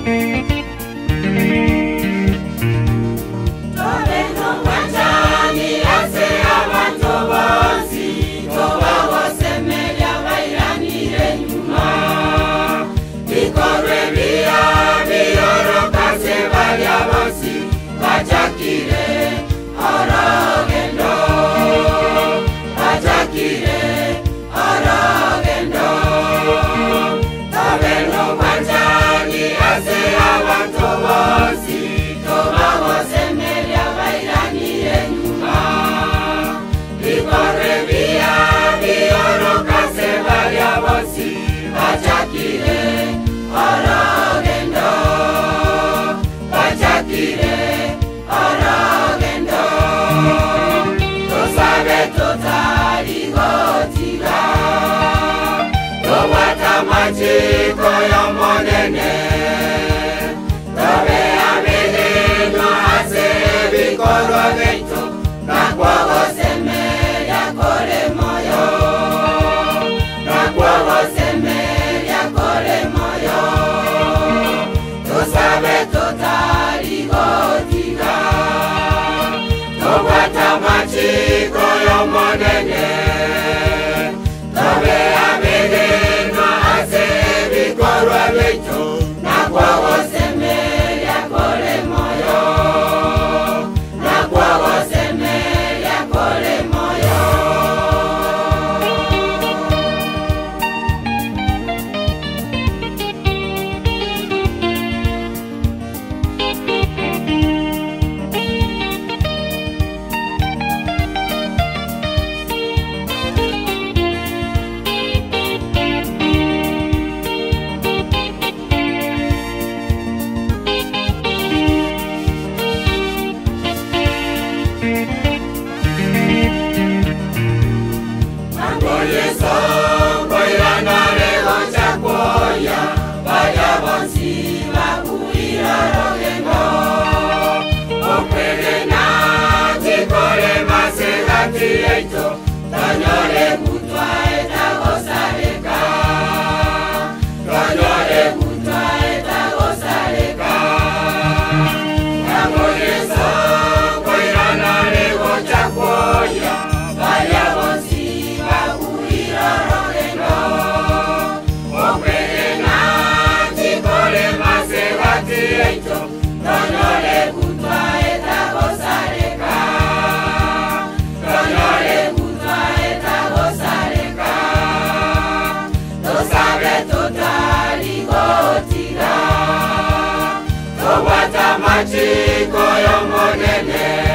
Machiko ya monene Tobe amene no ase bikoro geito Na kwa seme ya kore moyo Na kwa seme ya kore moyo To sabe totali gotiga Tobata machiko ya monene Tobe amene na kwa seme ya kore moyo na kwa seme ya kore moyo Tanyore kutwa eta gozareka Tanyore kutwa eta gozareka Nagoyeso koirana lego chakoya Vaya bonsi bakuira rogeno Okwegena chikore masegati eito Tanyore kutwa eta gozareka Machiko yo monene